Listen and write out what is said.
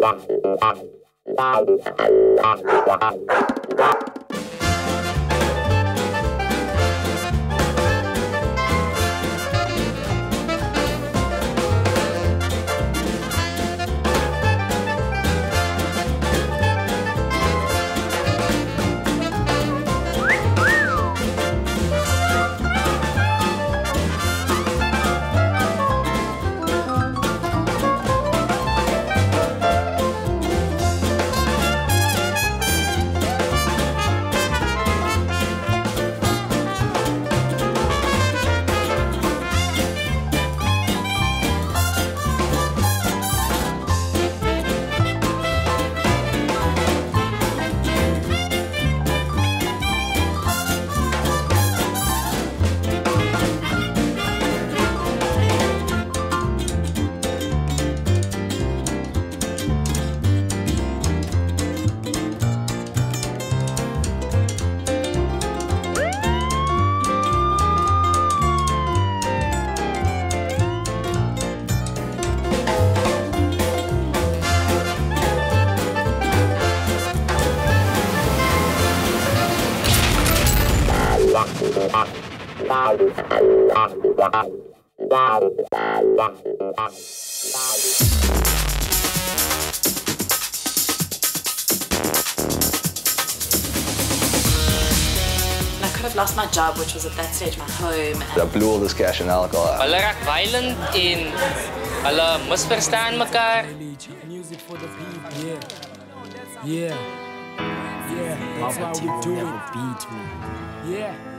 I could have lost my job, which was at that stage my home. I blew all this cash in alcohol. Hulle raak violent en hulle misverstaan mekaar. Music for the people, yeah. That's how we do it. Beat me. Yeah.